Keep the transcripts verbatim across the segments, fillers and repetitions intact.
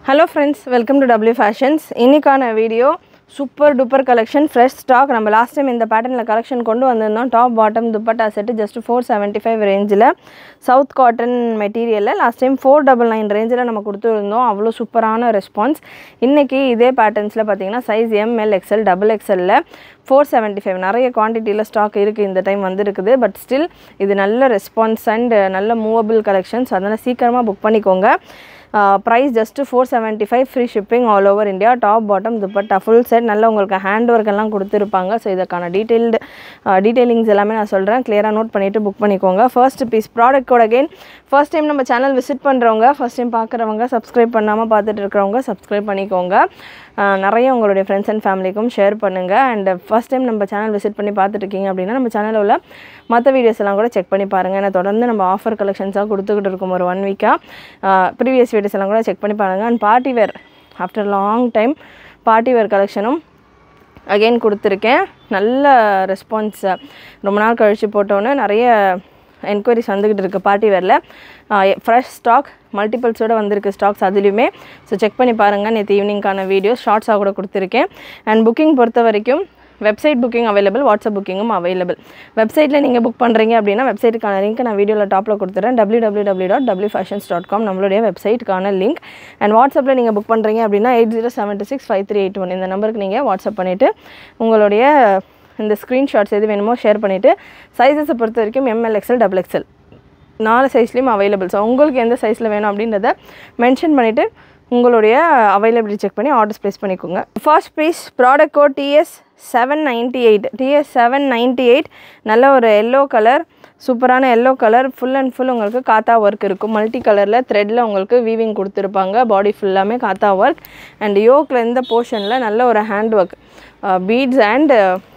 Hello friends, welcome to W Fashions. இன்னைக்கான video super duper collection fresh stock. நம்ம last time இந்த பேட்டர்னில் collection கொண்டு வந்திருந்தோம். Top bottom dupatta set just four seventy five ரேஞ்சில் south cotton மெட்டீரியலில் last time four double nine ரேஞ்சில் நம்ம கொடுத்துருந்தோம். அவ்வளோ சூப்பரான ரெஸ்பான்ஸ். இன்றைக்கி இதே பேட்டர்ன்ஸில் பார்த்தீங்கன்னா சைஸ் எம்எல் எக்ஸ்எல் டபுள் எக்ஸ்எல்லில் ஃபோர் செவன்ட்டி ஃபைவ் நிறைய குவான்டிட்டியில் ஸ்டாக் இருக்குது. இந்த டைம் வந்துருக்குது. பட் ஸ்டில் இது நல்ல ரெஸ்பான்ஸ் அண்ட் நல்ல மூவபிள் கலெக்ஷன்ஸ். அதனால் சீக்கிரமாக புக் பண்ணிக்கோங்க. Price just four seventy five free shipping all over India. Top bottom dupatta full set நல்ல உங்களுக்கு ஹேண்ட் ஒர்க் எல்லாம் கொடுத்துருப்பாங்க. ஸோ இதுக்கான டீட்டெயில்டு டீட்டெயிலிங்ஸ் எல்லாமே நான் சொல்கிறேன். கிளியராக நோட் பண்ணிவிட்டு புக் பண்ணிக்கோங்க. First piece product code again first time நம்ம சேனல் விசிட் பண்ணுறவங்க, ஃபர்ஸ்ட் டைம் பார்க்குறவங்க, சப்ஸ்கிரைப் பண்ணாமல் பார்த்துட்டு இருக்கிறவங்க சப்ஸ்கிரைப் பண்ணிக்கோங்க. நிறைய உங்களுடைய ஃப்ரெண்ட்ஸ் அண்ட் ஃபேமிலிக்கும் ஷேர் பண்ணுங்கள். அண்ட் ஃபர்ஸ்ட் டைம் நம்ம சேனல் விசிட் பண்ணி பார்த்துட்ருக்கீங்க அப்படின்னா நம்ம சேனலில் உள்ள மற்ற வீடியோஸ் எல்லாம் கூட செக் பண்ணி பாருங்கள். ஏன்னா தொடர்ந்து நம்ம ஆஃபர் கலெக்ஷன்ஸாக கொடுத்துக்கிட்டு இருக்கோம் ஒரு ஒன் வீக்காக. ப்ரீவியஸ் வீடியோஸ் எல்லாம் கூட செக் பண்ணி பாருங்கள். And party wear after long time party wear கலெக்ஷனும் அகெயின் கொடுத்துருக்கேன். நல்ல ரெஸ்பான்ஸ். ரொம்ப நாள் கழித்து போட்டோன்னே நிறைய என்கொயரிஸ் வந்துக்கிட்டு இருக்குது பார்ட்டி வேரில். ஃப்ரெஷ் ஸ்டாக் மல்டிபிள்ஸோடு வந்திருக்கு ஸ்டாக்ஸ் அதுலேயுமே. ஸோ செக் பண்ணி பாருங்கள். நேற்று ஈவினிங்கான வீடியோஸ் ஷார்ட்ஸாக கூட கொடுத்துருக்கேன். அண்ட் புக்கிங் பொறுத்த வரைக்கும் வெப்சைட் புக்கிங் அவைலபிள், வாட்ஸ்அப் புக்கிங்கும் அவைலபிள். வெப்சைட்டில் நீங்கள் புக் பண்ணுறீங்க அப்படின்னா வெப்சைட்டுக்கான லிங்க் நான் வீடியோவில் டாப்பில் கொடுத்துறேன். W W W dot W fashions dot com நம்மளுடைய வெப்சைட்டுக்கான லிங்க். அண்ட் வாட்ஸ்அப்பில் நீங்கள் புக் பண்ணுறீங்க அப்படின்னா eight zero seven two six five three eight one இந்த நம்பருக்கு நீங்கள் வாட்ஸ்அப் பண்ணிவிட்டு உங்களுடைய இந்த ஸ்க்ரீன்ஷாட்ஸ் எது வேணுமோ ஷேர் பண்ணிவிட்டு சைஸஸை பொறுத்த வரைக்கும் எம்எல் எக்ஸ்எல் டபுள் எக்ஸ்எல் நாலு சைஸ்லேயும் அவைலபிள். ஸோ உங்களுக்கு எந்த சைஸில் வேணும் அப்படின்றத மென்ஷன் பண்ணிவிட்டு உங்களுடைய அவைலபிலிட்டி செக் பண்ணி ஆர்டர்ஸ் ப்ளேஸ் பண்ணிக்கோங்க. First piece product code DS seven ninety eight D S seven ninety eight நல்ல ஒரு எல்லோ கலர், சூப்பரான yellow colour. Full and full உங்களுக்கு காத்தா ஒர்க் இருக்கும். மல்டி கலரில் த்ரெட்டில் உங்களுக்கு வீவிங் கொடுத்துருப்பாங்க. பாடி ஃபுல்லாமே காத்தா ஒர்க். அண்ட் யோக்கில் இந்த போர்ஷனில் நல்ல ஒரு hand work beads and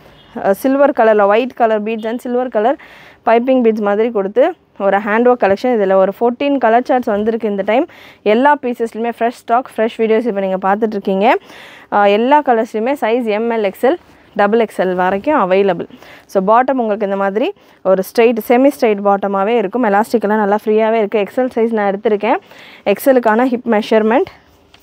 silver கலரில் white colour beads and silver colour piping beads மாதிரி கொடுத்து ஒரு ஹேண்ட் ஒர்க் கலெக்ஷன். இதில் ஒரு ஃபோர்டீன் கலர் சார்ட்ஸ் வந்திருக்கு இந்த டைம். எல்லா பீசஸ்லையுமே ஃப்ரெஷ் ஸ்டாக், ஃப்ரெஷ் வீடியோஸ் இப்போ நீங்கள் பார்த்துட்ருக்கீங்க. எல்லா கலர்ஸ்லையுமே size M L XL double XL வரைக்கும் அவைலபிள். ஸோ பாட்டம் உங்களுக்கு இந்த மாதிரி ஒரு ஸ்ட்ரைட் செமி ஸ்ட்ரைட் பாட்டமாகவே இருக்கும். எலாஸ்டிக்கெல்லாம் நல்லா ஃப்ரீயாகவே இருக்குது. எக்ஸ்எல் சைஸ் நான் எடுத்திருக்கேன். எக்ஸ்எலுக்கான hip measurement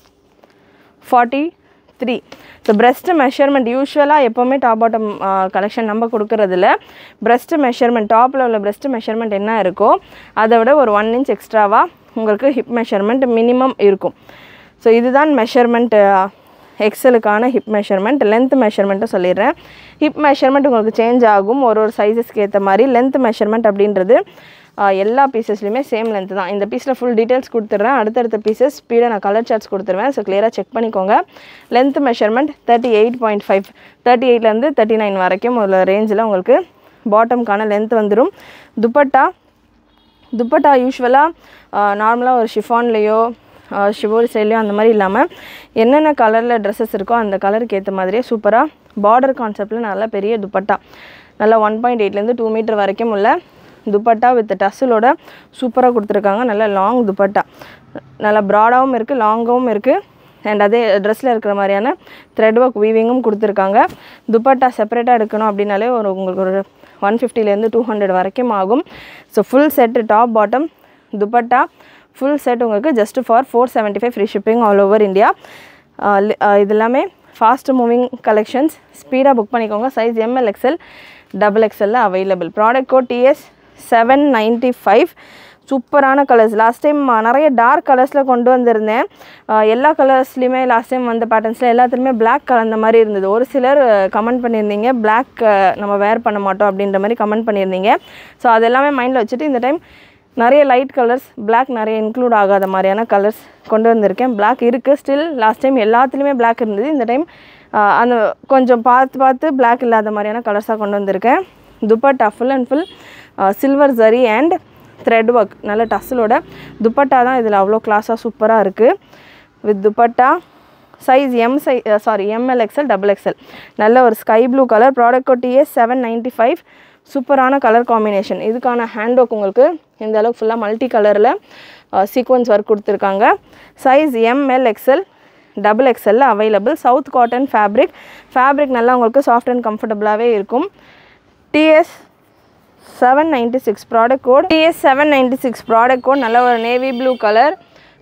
forty three. So breast measurement யூஸ்வலாக எப்போவுமே டாப் பாட்டம் கலெக்ஷன் நம்ம கொடுக்குறதில்ல. பிரெஸ்ட் மெஷர்மெண்ட் டாப்பில் உள்ள பிரெஸ்ட் மெஷர்மெண்ட் என்ன இருக்கோ அதை விட ஒரு ஒன் இன்ச் எக்ஸ்ட்ராவாக உங்களுக்கு ஹிப் மெஷர்மெண்ட் மினிமம் இருக்கும். ஸோ இதுதான் மெஷர்மெண்ட் எக்ஸலுக்கான ஹிப் மெஷர்மெண்ட். லென்த் மெஷர்மெண்ட்டும் சொல்லிடுறேன். ஹிப் மெஷர்மெண்ட் உங்களுக்கு சேஞ்ச் ஆகும் ஒரு ஒரு சைஸஸ்க்கு ஏற்ற மாதிரி. லென்த் மெஷர்மெண்ட் அப்படின்றது எல்லா பீசஸ்லையுமே சேம் லென்த் தான். இந்த பீஸில் ஃபுல் டீட்டெயில்ஸ் கொடுத்துட்றேன். அடுத்தடுத்த பீசஸ் ஸ்பீடாக நான் கலர் சார்ட்ஸ் கொடுத்துருவேன். ஸோ கிளியராக செக் பண்ணிக்கோங்க. Length measurement thirty eight point five thirty எயிட்லேருந்து தேர்ட்டி நைன் வரைக்கும் உள்ள ரேஞ்சில் உங்களுக்கு பாட்டம்கான லென்த் வந்துடும். துப்பட்டா துப்பட்டா யூஸ்வலாக நார்மலாக ஒரு ஷிஃபான்லேயோ ஷிவோரி ஸ்டைல்லையோ அந்த மாதிரி இல்லாமல் என்னென்ன கலரில் ட்ரெஸ்ஸஸ் இருக்கோ அந்த கலருக்கு ஏற்ற மாதிரியே சூப்பராக பார்டர் கான்செப்டில் நல்ல பெரிய துப்பட்டா நல்லா ஒன் பாயிண்ட் எயிட்லேருந்து டூ மீட்டர் வரைக்கும் உள்ள துப்பட்டா வித் டஸ்ஸலோட சூப்பராக கொடுத்துருக்காங்க. நல்ல லாங் துப்பட்டா, நல்லா ப்ராடாகவும் இருக்குது, லாங்காகவும் இருக்குது. அண்ட் அதே ட்ரெஸ்ஸில் இருக்கிற மாதிரியான த்ரெட் ஒர்க் வீவிங்கும் கொடுத்துருக்காங்க. துப்பட்டா செப்பரேட்டாக எடுக்கணும் அப்படின்னாலே ஒரு உங்களுக்கு ஒரு ஒன் ஃபிஃப்டிலேருந்து டூ ஹண்ட்ரட் வரைக்கும் ஆகும். So full set top bottom dupatta full set உங்களுக்கு just for four seventy five free shipping all over India. இது எல்லாமே ஃபாஸ்ட் மூவிங் கலெக்ஷன்ஸ். ஸ்பீடாக புக் பண்ணிக்கோங்க. சைஸ் எம்எல் எக்ஸ்எல் டபுள் எக்ஸ்எல்ல available. Product code DS seven ninety five. சூப்பரான colours. Last time நிறைய dark கலர்ஸில் கொண்டு வந்திருந்தேன். எல்லா கலர்ஸ்லையுமே லாஸ்ட் டைம் வந்த பேட்டர்ன்ஸில் எல்லாத்துலேயுமே பிளாக் கலந்த மாதிரி இருந்தது. ஒரு சிலர் கமெண்ட் பண்ணியிருந்தீங்க பிளாக் நம்ம வேர் பண்ண மாட்டோம் அப்படின்ற மாதிரி கமெண்ட் பண்ணியிருந்தீங்க. ஸோ அதெல்லாமே மைண்டில் வச்சுட்டு இந்த டைம் நிறைய லைட் கலர்ஸ், பிளாக் நிறைய இன்க்ளூட் ஆகாத மாதிரியான கலர்ஸ் கொண்டு வந்திருக்கேன். பிளாக் இருக்குது ஸ்டில். லாஸ்ட் டைம் எல்லாத்துலேயுமே பிளாக் இருந்தது. இந்த டைம் அந்த கொஞ்சம் பார்த்து பார்த்து பிளாக் இல்லாத மாதிரியான கலர்ஸாக கொண்டு வந்திருக்கேன். Dupatta full and full silver zari and thread work நல்ல டஸ்ஸலோட துப்பட்டா தான் இதில் அவ்வளோ கிளாஸாக சூப்பராக இருக்குது. வித் துப்பட்டா சைஸ் எம் சை sorry M L XL double XL நல்ல ஒரு sky blue colour. Product code DS seven ninety five. சூப்பரான கலர் காம்பினேஷன். இதுக்கான ஹேண்ட் ஒர்க் உங்களுக்கு இந்த அளவுக்கு ஃபுல்லாக மல்டி கலரில் சீக்வன்ஸ் ஒர்க் கொடுத்துருக்காங்க. சைஸ் எம்எல் எக்ஸ்எல் டபுள் எக்ஸ்எல்ல available. South cotton fabric. Fabric நல்லா உங்களுக்கு சாஃப்ட் அண்ட் கம்ஃபர்டபுளாகவே இருக்கும். D S seven ninety six product code DS seven ninety six product code நல்ல ஒரு நேவி ப்ளூ கலர்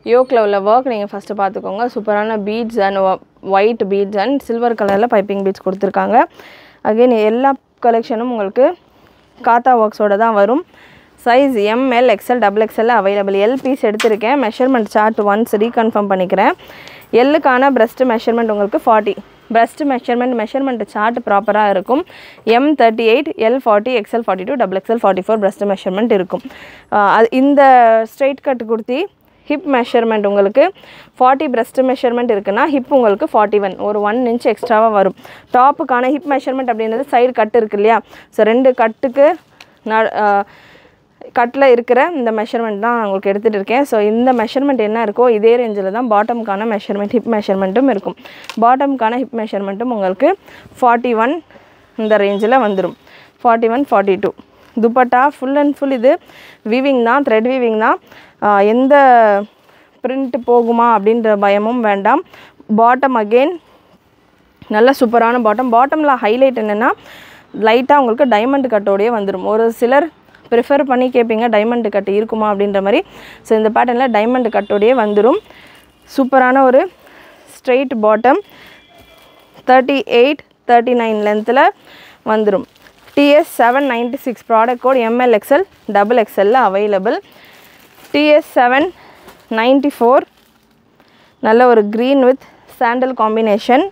யோக்கில் உள்ள ஒர்க் நீங்கள் ஃபஸ்ட்டு பார்த்துக்கோங்க. சூப்பரான beads and white beads and silver கலரில் பைப்பிங் பீட்ஸ் கொடுத்துருக்காங்க. அகெயின் எல்லா கலெக்ஷனும் உங்களுக்கு காத்தா ஒர்க்ஸோடு தான் வரும். Size M L XL double XL available. L piece எடுத்திருக்கேன். மெஷர்மெண்ட் சார்ட் ஒன்ஸ் ரீகன்ஃபார்ம் பண்ணிக்கிறேன். எல்லுக்கான பிரஸ்ட் மெஷர்மெண்ட் உங்களுக்கு forty. Breast measurement measurement chart ப்ராப்பராக இருக்கும். M thirty eight L forty XL forty two double XL forty four breast measurement இருக்கும். அது இந்த straight cut kurti hip measurement உங்களுக்கு ஃபார்ட்டி பிரஸ்ட் மெஷர்மெண்ட் இருக்குன்னா ஹிப் உங்களுக்கு ஃபார்ட்டி ஒன் ஒரு ஒன் இன்ச் எக்ஸ்ட்ராவாக வரும். டாப்புக்கான ஹிப் மெஷர்மெண்ட் அப்படின்றது சைடு கட்டு இருக்குது இல்லையா, ஸோ ரெண்டு கட்டுக்கு நான் கட்டில் இருக்கிற இந்த மெஷர்மெண்ட் தான் நான் உங்களுக்கு எடுத்துகிட்டு இருக்கேன். ஸோ இந்த மெஷர்மெண்ட் என்ன இருக்கோ இதே ரேஞ்சில் தான் பாட்டமுக்கான மெஷர்மெண்ட் ஹிப் மெஷர்மெண்ட்டும் இருக்கும். பாட்டமுக்கான ஹிப் மெஷர்மெண்ட்டும் உங்களுக்கு ஃபார்ட்டி ஒன் இந்த ரேஞ்சில் வந்துடும். Forty one forty two dupatta full and full இது வீவிங் தான், த்ரெட் வீவிங் தான். எந்த பிரிண்ட் போகுமா அப்படின்ற பயமும் வேண்டாம். பாட்டம் அகெயின் நல்ல சூப்பரான பாட்டம். பாட்டமில் ஹைலைட் என்னென்னா லைட்டாக உங்களுக்கு டைமண்ட் கட்டோடையே வந்துடும். ஒரு சிலர் ப்ரிஃபர் பண்ணி கேட்பீங்க டைமண்ட் கட்டு இருக்குமா அப்படின்ற மாதிரி. ஸோ இந்த பேட்டர்னில் டைமண்ட் கட்டோடையே வந்துடும். சூப்பரான ஒரு straight bottom thirty eight thirty nine லென்த்தில் வந்துடும். D S seven ninety six product code M L XL double எக்ஸ்எல்ல available. DS seven ninety four நல்ல ஒரு green with sandal combination.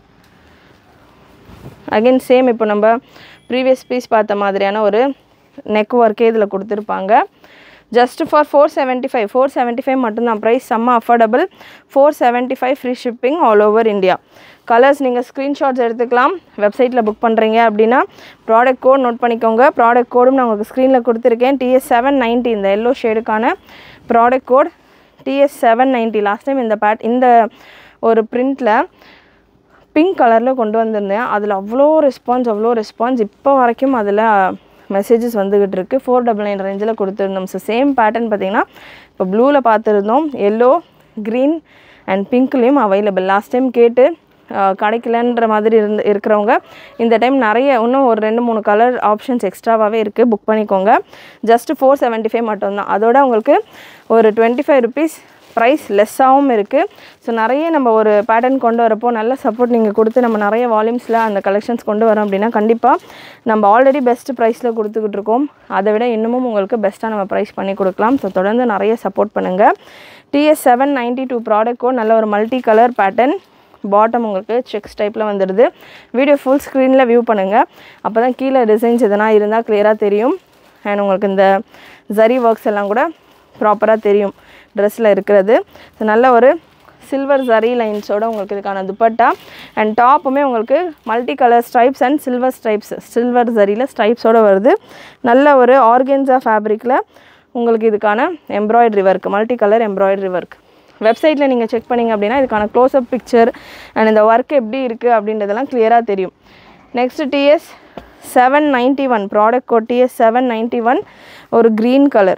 Again same இப்போ நம்ம ப்ரீவியஸ் பீஸ் பார்த்த மாதிரியான ஒரு நெக் ஒர்க்கே இதில் கொடுத்துருப்பாங்க. Just for four seventy five four seventy five மட்டும்தான் ப்ரைஸ். செம்ம affordable. Four seventy five free shipping all over India. Colours நீங்கள் ஸ்க்ரீன்ஷாட்ஸ் எடுத்துக்கலாம். வெப்சைட்டில் புக் பண்ணுறீங்க அப்படின்னா ப்ராடக்ட் கோட் நோட் பண்ணிக்கோங்க. ப்ராடக்ட் கோடும் நான் உங்களுக்கு ஸ்க்ரீனில் கொடுத்துருக்கேன். டிஎஸ் செவன் நைன்ட்டி இந்த எல்லோ ஷேடுக்கான product code DS seven ninety. Last time இந்த பேட் இந்த ஒரு பிரிண்டில் பிங்க் கலரில் கொண்டு வந்திருந்தேன். அதில் அவ்வளோ ரெஸ்பான்ஸ் அவ்வளோ ரெஸ்பான்ஸ் இப்போ வரைக்கும் அதில் மெசேஜஸ் வந்துக்கிட்டு இருக்குது. ஃபோர் டபுள் நைன் ரேஞ்சில் கொடுத்துருந்தோம். ஸோ சேம் பேட்டர்ன் பார்த்திங்கன்னா இப்போ ப்ளூவில் பார்த்துருந்தோம், எல்லோ க்ரீன் அண்ட் பிங்க்லேயும் அவைலபிள். லாஸ்ட் டைம் கேட்டு கிடைக்கலன்ற மாதிரி இருந்து இருக்கிறவங்க இந்த டைம் நிறைய இன்னும் ஒரு ரெண்டு மூணு கலர் ஆப்ஷன்ஸ் எக்ஸ்ட்ராவாகவே இருக்குது, புக் பண்ணிக்கோங்க. ஜஸ்ட்டு ஃபோர் செவன்ட்டி ஃபைவ் மட்டும்தான். அதோட உங்களுக்கு ஒரு டுவெண்ட்டி ஃபைவ் ருபீஸ் ப்ரைஸ் லெஸ்ஸாகவும் இருக்குது. ஸோ நிறைய நம்ம ஒரு பேட்டர்ன் கொண்டு வரப்போ நல்ல சப்போர்ட் நீங்கள் கொடுத்து நம்ம நிறைய வால்யூம்ஸில் அந்த கலெக்ஷன்ஸ் கொண்டு வரோம் அப்படின்னா கண்டிப்பாக நம்ம ஆல்ரெடி பெஸ்ட் ப்ரைஸில் கொடுத்துக்கிட்டு இருக்கோம். அதை விட இன்னமும் உங்களுக்கு பெஸ்ட்டாக நம்ம ப்ரைஸ் பண்ணி கொடுக்கலாம். ஸோ தொடர்ந்து நிறைய சப்போர்ட் பண்ணுங்கள். D S seven ninety two product code நல்ல ஒரு மல்டி கலர் பேட்டர்ன். பாட்டம் உங்களுக்கு செக்ஸ் டைப்பில் வந்துடுது. வீடியோ ஃபுல் ஸ்க்ரீனில் வியூ பண்ணுங்கள். அப்போ தான் கீழே டிசைன்ஸ் எதனா இருந்தால் கிளியராக தெரியும். அண்ட் உங்களுக்கு இந்த ஜரி ஒர்க்ஸ் எல்லாம் கூட ப்ராப்பராக தெரியும் ட்ரெஸ்ஸில் இருக்கிறது. ஸோ நல்ல ஒரு சில்வர் ஜரி லைன்ஸோடு உங்களுக்கு இதுக்கான துப்பட்டா அண்ட் டாப்புமே உங்களுக்கு multi colour stripes and silver stripes silver ஜரியில் ஸ்ட்ரைப்ஸோடு வருது. நல்ல ஒரு ஆர்கென்ஸா ஃபேப்ரிக்கில் உங்களுக்கு இதுக்கான embroidery work, multi colour embroidery work. வெப்சைட்டில் நீங்கள் செக் பண்ணிங்க அப்படின்னா இதுக்கான க்ளோஸ்அப் பிக்சர் அண்ட் இந்த ஒர்க் எப்படி இருக்குது அப்படின்றதெல்லாம் கிளியராக தெரியும். Next DS seven ninety one product code DS seven ninety one ஒரு green colour.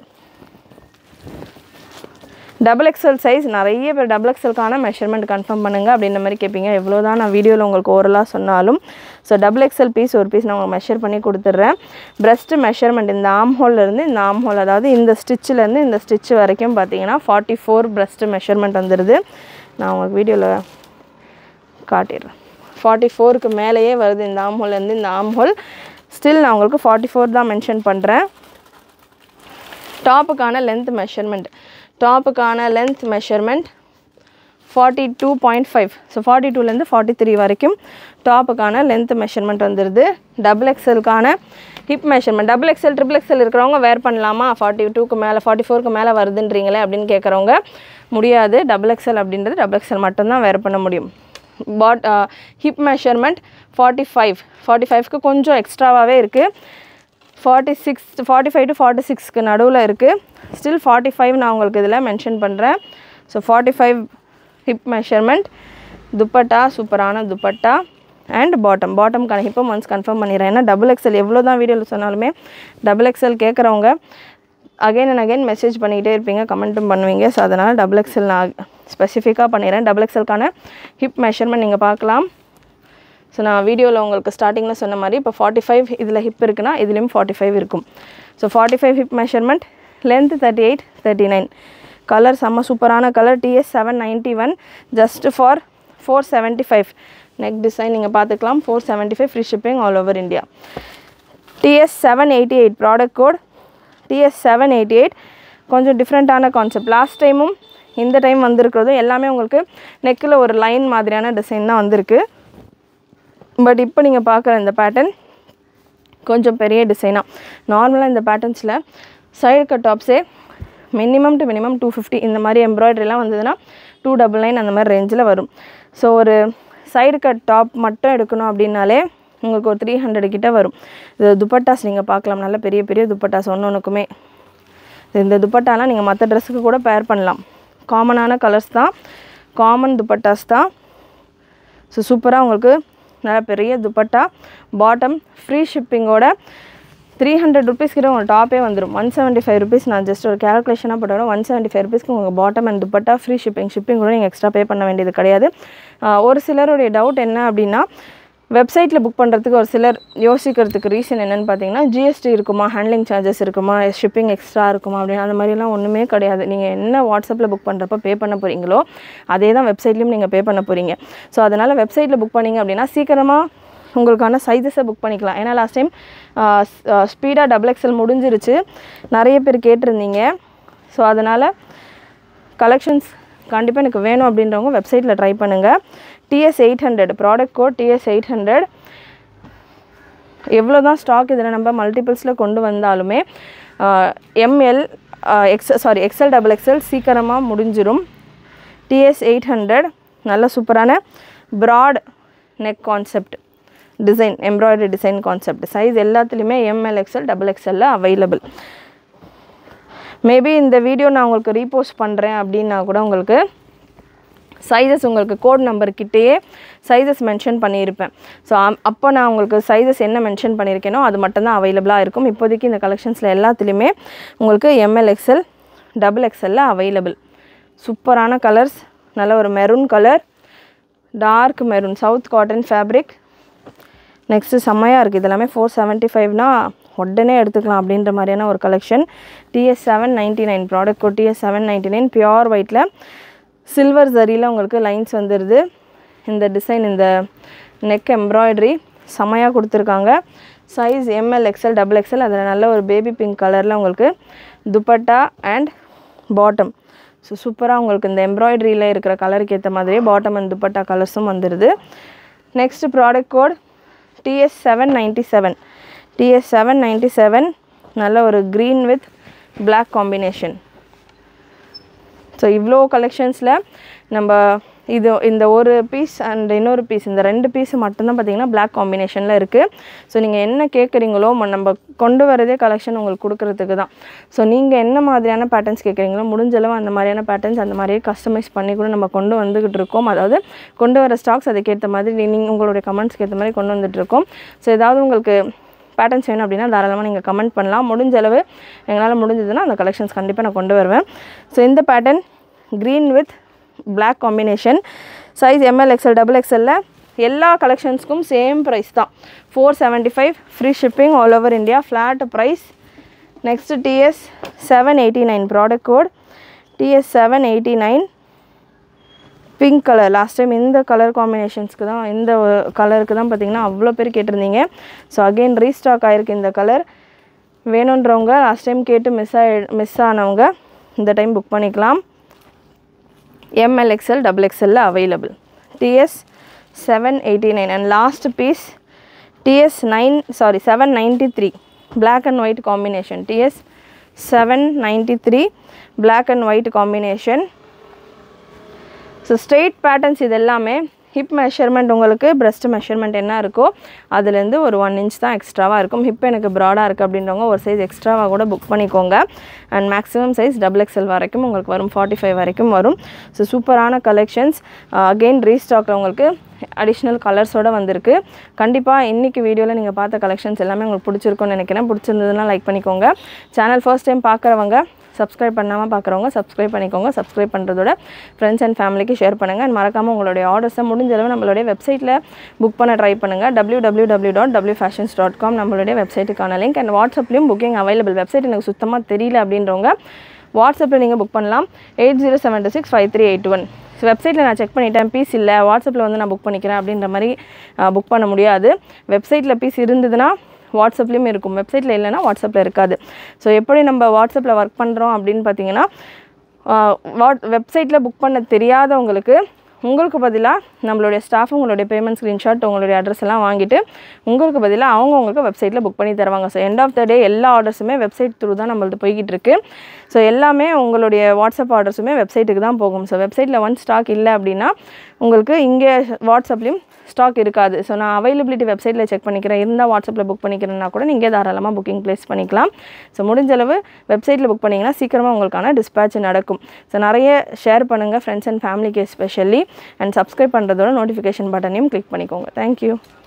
Double XL size. நிறைய பேர் டபுள் எக்ஸ்எல்கான மெஷர்மெண்ட் கன்ஃபார்ம் பண்ணுங்கள் அப்படின்ற மாதிரி கேட்பீங்க. எவ்வளோ தான் நான் வீடியோவில் உங்களுக்கு ஓரலாக சொன்னாலும் ஸோ டபுள் எக்ஸ்எல் பீஸ் ஒரு பீஸ் நான் உங்களுக்கு மெஷர் பண்ணி கொடுத்துட்றேன். பிரஸ்ட்டு மெஷர்மெண்ட் இந்த ஆம் ஹோல்லேருந்து இந்த ஆம் ஹோல் அதாவது இந்த ஸ்டிச்சிலேருந்து இந்த ஸ்டிச் வரைக்கும் பார்த்தீங்கன்னா ஃபார்ட்டி ஃபோர் பிரஸ்ட்டு மெஷர்மெண்ட் வந்துடுது. நான் உங்களுக்கு வீடியோவில் காட்டிடுறேன். ஃபார்ட்டி ஃபோருக்கு மேலேயே வருது இந்த ஆம் ஹோல்லேருந்து இந்த ஆம் ஹோல். ஸ்டில் நான் உங்களுக்கு ஃபார்ட்டி ஃபோர் தான் மென்ஷன் பண்ணுறேன். டாப்புக்கான லென்த் மெஷர்மெண்ட் டாப்புக்கான length measurement forty two point five so forty டூலேருந்து ஃபார்ட்டி த்ரீ வரைக்கும் டாப்புக்கான லென்த் மெஷர்மெண்ட் வந்துடுது. டபுள் எக்ஸ்எல்கான hip measurement double XL triple XL இருக்கிறவங்க வேர் பண்ணலாமா? ஃபார்ட்டி டூக்கு மேலே ஃபார்ட்டி ஃபோருக்கு மேலே வருதுன்றீங்களே அப்படின்னு கேட்குறவங்க முடியாது. டபுள் எக்ஸ்எல் அப்படின்றது டபுள் எக்ஸ்எல் மட்டும்தான் வேர் பண்ண முடியும். But hip measurement forty five forty ஃபைவ்க்கு கொஞ்சம் எக்ஸ்ட்ராவாகவே இருக்குது. Forty six forty five to forty சிக்ஸ்க்கு நடுவில் இருக்குது. ஸ்டில் ஃபார்ட்டி ஃபைவ் நான் உங்களுக்கு இதில் மென்ஷன் பண்ணுறேன். So forty five hip measurement. Dupatta சூப்பரான துப்பட்டா அண்ட் பாட்டம் பாட்டம்கான ஹிப்பை ஒன்ஸ் கன்ஃபார்ம் பண்ணிடுறேன். ஏன்னா டபுள் எக்ஸ்எல் எவ்வளோ தான் வீடியோவில் சொன்னாலுமே டபுள் எக்ஸ்எல் கேட்குறவங்க அகைன் அண்ட் அகைன் மெசேஜ் பண்ணிக்கிட்டே இருப்பீங்க, கமெண்ட்டும் பண்ணுவீங்க. ஸோ அதனால் டபுள் எக்ஸ்எல் நான் ஸ்பெசிஃபிக்காக பண்ணிடுறேன். டபுள் எக்ஸ்எல்கான ஹிப் மெஷர்மெண்ட் நீங்கள் பார்க்கலாம். ஸோ நான் வீடியோவில் உங்களுக்கு ஸ்டார்டிங்கில் சொன்ன மாதிரி இப்போ ஃபார்ட்டி ஃபைவ் இதில் ஹிப் இருக்குன்னா இதுலேயும் ஃபார்ட்டி ஃபைவ் இருக்கும். So forty five hip measurement. Length thirty eight thirty nine colour செம்ம சூப்பரான colour. D S seven ninety one just for four seventy five. Neck design நீங்கள் பார்த்துக்கலாம். Four seventy five free shipping all over India. D S seven eighty eight product code DS seven eighty eight. கொஞ்சம் டிஃப்ரெண்ட்டான concept. Last டைமும் இந்த time வந்திருக்கிறதும் எல்லாமே உங்களுக்கு நெக்கில் ஒரு லைன் மாதிரியான டிசைன் தான் வந்திருக்கு. பட் இப்போ நீங்கள் பார்க்குற இந்த பேட்டர்ன் கொஞ்சம் பெரிய டிசைனாக. நார்மலாக இந்த பேட்டர்ன்ஸில் சைடு கட் டாப்ஸே minimum to minimum two fifty இந்த மாதிரி எம்ப்ராய்டரிலாம் வந்ததுன்னா டூ டபுள் நைன் அந்த மாதிரி ரேஞ்சில் வரும். ஸோ ஒரு சைடு கட் டாப் மட்டும் எடுக்கணும் அப்படின்னாலே உங்களுக்கு ஒரு த்ரீ ஹண்ட்ரட் கிட்டே வரும். இது துப்பட்டாஸ் நீங்கள் பார்க்கலாம். நல்ல பெரிய பெரிய துப்பட்டாஸ் ஒன்று ஒன்றுக்குமே. இந்த துப்பட்டாலாம் நீங்கள் மற்ற ட்ரெஸ்ஸுக்கு கூட பேர் பண்ணலாம். காமனான கலர்ஸ் தான், காமன் துப்பட்டாஸ் தான். ஸோ சூப்பராக உங்களுக்கு நல்ல பெரிய துப்பட்டா. பாட்டம் ஃப்ரீ ஷிப்பிங்கோட த்ரீ ஹண்ட்ரட் ருபீஸ் கிட்ட உங்களுக்கு டாப்பே வந்துடும். ஒன் செவன்ட்டி ஃபைவ் ருபீஸ் நான் ஜஸ்ட் ஒரு கேல்குலேஷனாக போட்டோம். ஒன் செவன்ட்டி ஃபைவ் ருபீஸ்க்கு உங்களுக்கு bottom and dupatta free shipping. Shipping கூட நீங்கள் எக்ஸ்ட்ரா பே பண்ண வேண்டியது கிடையாது. ஒரு சிலருடைய டவுட் என்ன அப்படின்னா, வெப்சைட்டில் புக் பண்ணுறதுக்கு ஒரு சிலர் யோசிக்கிறதுக்கு ரீசன் என்னென்னு பார்த்தீங்கன்னா, ஜிஎஸ்டி இருக்குமா, ஹேண்ட்லிங் சார்ஜஸ் இருக்குமா, ஷிப்பிங் எக்ஸ்ட்ரா இருக்குமா அப்படின்னு. அந்த மாதிரிலாம் ஒன்றுமே கிடையாது. நீங்கள் என்ன வாட்ஸ்அப்பில் புக் பண்ணுறப்ப பே பண்ண போகிறீங்களோ அதே தான் வெப்சைட்லேயும் நீங்கள் பே பண்ண போகிறீங்க. ஸோ அதனால் வெப்சைட்டில் புக் பண்ணிங்க அப்படின்னா சீக்கிரமாக உங்களுக்கான சைஸஸை புக் பண்ணிக்கலாம். ஏன்னா லாஸ்ட் டைம் ஸ்பீடாக டபுள் எக்ஸ்எல் முடிஞ்சிருச்சு, நிறைய பேர் கேட்டிருந்தீங்க. ஸோ அதனால் கலெக்ஷன்ஸ் கண்டிப்பாக எனக்கு வேணும் அப்படின்றவங்க வெப்சைட்டில் ட்ரை பண்ணுங்கள். D S eight hundred product code D S eight hundred. எவ்வளோ தான் ஸ்டாக் இதில் நம்ம மல்டிபிள்ஸில் கொண்டு வந்தாலுமே M L X sorry XL double எக்ஸ்எல் சீக்கிரமாக முடிஞ்சிடும். டிஎஸ் எயிட் ஹண்ட்ரட் நல்ல சூப்பரான broad neck concept design, embroidery design concept. Size எல்லாத்துலேயுமே எம்எல் எக்ஸ்எல் டபுள் எக்ஸ்எல்ல அவைலபிள். மேபி இந்த வீடியோ நான் உங்களுக்கு ரீபோஸ்ட் பண்ணுறேன் அப்படின்னா கூட உங்களுக்கு சைஸஸ் உங்களுக்கு கோட் நம்பர்கிட்டேயே சைஸஸ் மென்ஷன் பண்ணியிருப்பேன். ஸோ அப்போ நான் உங்களுக்கு சைஸஸ் என்ன மென்ஷன் பண்ணியிருக்கேனோ அது மட்டும்தான் அவைலபிளாக இருக்கும். இப்போதைக்கு இந்த கலெக்ஷன்ஸில் எல்லாத்துலேயுமே உங்களுக்கு எம்எல் எக்ஸ்எல் டபுள் எக்ஸ்எல்ல அவைலபிள். சூப்பரான கலர்ஸ். நல்ல ஒரு maroon colour, dark maroon, south cotton fabric. Next செம்மையாக இருக்குது. இதெல்லாமே ஃபோர் செவன்ட்டி ஃபைவ்னா உடனே எடுத்துக்கலாம் அப்படின்ற மாதிரியான ஒரு collection. D S seven ninety nine product code DS seven ninety nine pure ஒயிட்டில் சில்வர் ஜரியில் உங்களுக்கு லைன்ஸ் வந்துடுது. இந்த டிசைன், இந்த நெக் எம்ப்ராய்டரி செம்மையாக கொடுத்துருக்காங்க. Size M L XL double XL. அதில் நல்ல ஒரு பேபி பிங்க் கலரில் உங்களுக்கு துப்பட்டா அண்ட் பாட்டம். ஸோ சூப்பராக உங்களுக்கு இந்த எம்ப்ராய்டரியில் இருக்கிற கலருக்கு ஏற்ற மாதிரியே பாட்டம் அண்ட் துப்பட்டா கலர்ஸும் வந்துடுது. Next product code DS seven ninety seven D S seven ninety seven. நல்ல ஒரு green with black combination. So இவ்வளோ கலெக்ஷன்ஸில் நம்ம இது இந்த ஒரு பீஸ் அண்ட் இன்னொரு பீஸ், இந்த ரெண்டு பீஸு மட்டும்தான் பார்த்திங்கன்னா பிளாக் காம்பினேஷனில் இருக்குது. ஸோ நீங்கள் என்ன கேட்குறீங்களோ நம்ம கொண்டு வரதே கலெக்ஷன் உங்களுக்கு கொடுக்குறதுக்கு தான். ஸோ நீங்கள் என்ன மாதிரியான பேட்டர்ன்ஸ் கேட்குறீங்களோ முடிஞ்சளவு அந்த மாதிரியான பேட்டர்ன்ஸ் அந்த மாதிரியே கஸ்டமைஸ் பண்ணி கூட நம்ம கொண்டு வந்துக்கிட்டு இருக்கோம். அதாவது கொண்டு வர ஸ்டாக்ஸ் அதுக்கேற்ற மாதிரி நீங்கள் உங்களுடைய கமெண்ட்ஸ்க்கு ஏற்ற மாதிரி கொண்டு வந்துட்டுருக்கோம். ஸோ ஏதாவது உங்களுக்கு பேட்டர்ன்ஸ் வேணும் அப்படின்னா தாராளமாக நீங்கள் கமெண்ட் பண்ணலாம். முடிஞ்சளவு எங்களால் முடிஞ்சதுன்னா அந்த கலெக்ஷன்ஸ் கண்டிப்பாக நான் கொண்டு வருவேன். ஸோ இந்த pattern green with black combination. Size M L XL double எக்ஸ்எல்ல எல்லா கலெக்ஷன்ஸ்க்கும் சேம் ப்ரைஸ் தான். Four seventy five free shipping all over India, flat price. Next DS seven eighty nine product code DS seven eighty nine pink colour. Last time இந்த colour காம்பினேஷன்ஸ்க்கு தான், இந்த கலருக்கு தான் பார்த்திங்கன்னா அவ்வளோ பேர் கேட்டிருந்தீங்க. ஸோ அகெயின் ரீஸ்டாக் ஆகிருக்கு இந்த கலர். வேணுன்றவங்க லாஸ்ட் டைம் கேட்டு மிஸ் ஆகி மிஸ் ஆனவங்க இந்த டைம் புக் பண்ணிக்கலாம். எம்எல் எக்ஸ்எல் டபுள் எக்ஸ்எல்ல available. DS seven eighty nine and last piece DS nine sorry seven ninety three black and white combination. DS seven ninety three black and white combination. So straight patterns இது எல்லாமே hip measurement உங்களுக்கு breast measurement என்ன இருக்கோ அதுலேருந்து ஒரு one inch தான் எக்ஸ்ட்ராவாக இருக்கும். ஹிப் எனக்கு ப்ராடாக இருக்குது அப்படின்றவங்க ஒரு சைஸ் எக்ஸ்ட்ராவாக கூட புக் பண்ணிக்கோங்க. And maximum size double XL வரைக்கும் உங்களுக்கு வரும், ஃபார்ட்டி ஃபைவ் வரைக்கும் வரும். ஸோ சூப்பரான கலெக்ஷன்ஸ். அகெயின் ரீஸ்டாக்கில் உங்களுக்கு அடிஷ்னல் கலர்ஸோடு வந்திருக்கு. கண்டிப்பாக இன்றைக்கி வீடியோவில் நீங்கள் பார்த்த கலெக்ஷன்ஸ் எல்லாமே உங்களுக்கு பிடிச்சிருக்குன்னு நினைக்கிறேன். பிடிச்சிருந்ததுன்னா லைக் பண்ணிக்கோங்க. சேனல் ஃபர்ஸ்ட் டைம் பார்க்குறவங்க சப்ஸ்கிரைப் பண்ணாமல் பார்க்குறவங்க சப்ஸ்கிரைப் பண்ணிக்கோங்க. சப்ஸ்கிரைப் பண்ணுறதோட ஃப்ரெண்ட்ஸ் அண்ட் ஃபேமிலிக்கு ஷேர் பண்ணுங்கள். அண்ட் மறக்காமல் உங்களுடைய ஆர்டர்ஸை முடிஞ்சளவு நம்மளுடைய வெப்சைட்டில் புக் பண்ண ட்ரை பண்ணுங்கள். W W W dot W fashions dot com நம்மளுடைய வெப்சைட்டுக்கான லிங்க். அண்ட் வாட்ஸ்அப்லேயும் புக்கிங் அவைலபிள். வெப்சைட் எனக்கு சுத்தமாக தெரியல அப்படின்றவங்க வாட்ஸ்அப்பில் நீங்கள் புக் பண்ணலாம் eight zero seven two six five three eight one. So வெப்சைட்டில் நான் செக் பண்ணிட்டேன், பீஸ் இல்லை, வாட்ஸ்அப்பில் வந்து நான் புக் பண்ணிக்கிறேன் அப்படின்ற மாதிரி புக் பண்ண முடியாது. வெப்சைட்டில் பீஸ் இருந்ததுன்னா வாட்ஸ்அப்லேயும் இருக்கும், வெப்சைட்டில் இல்லைன்னா வாட்ஸ்அப்பில் இருக்காது. ஸோ எப்படி நம்ம வாட்ஸ்அப்பில் ஒர்க் பண்ணுறோம் அப்படின்னு பார்த்தீங்கன்னா, வாட் வெப்சைட்டில் புக் பண்ண தெரியாதவங்களுக்கு உங்களுக்கு பதிலாக நம்மளுடைய ஸ்டாஃப் உங்களுடைய பேமெண்ட் ஸ்க்ரீன்ஷாட் உங்களுடைய அட்ரஸ் எல்லாம் வாங்கிட்டு உங்களுக்கு பதிலாக அவங்க உங்களுக்கு வெப்சைட்டில் புக் பண்ணி தருவாங்க. So end of the day எல்லா ஆர்டர்ஸுமே வெப்சைட் த்ரூ தான் நம்மளுக்கு போய்கிட்டு இருக்குது. ஸோ எல்லாமே உங்களுடைய வாட்ஸ்அப் ஆர்டர்ஸுமே வெப்சைட்டுக்கு தான் போகும். ஸோ வெப்சைட்டில் ஒன் ஸ்டாக் இல்லை அப்படின்னா உங்களுக்கு இங்கே வாட்ஸ்அப்லேயும் ஸ்டாக் இருக்காது. ஸோ நான் அவைலபிலிட்டி வெப்சைட்டில் செக் பண்ணிக்கிறேன், இருந்தால் வாட்ஸ்அப்பில் புக் பண்ணிக்கிறேன்னா கூட நீங்கள் தாராளமாக புக்கிங் ப்ளேஸ் பண்ணிக்கலாம். ஸோ முடிஞ்சளவு வெப்சைட்டில் புக் பண்ணிங்கன்னா சீக்கிரமாக உங்களுக்கான டிஸ்பேட்ச் நடக்கும். ஸோ நிறைய ஷேர் பண்ணுங்கள் ஃப்ரெண்ட்ஸ் அண்ட் ஃபேமிலிக்கு எஸ்பெஷலி, அண்ட் சப்ஸ்கிரைப் பண்ணுறதோட நோட்டிஃபிகேஷன் பட்டனையும் கிளிக் பண்ணிக்கோங்க. தேங்க்யூ.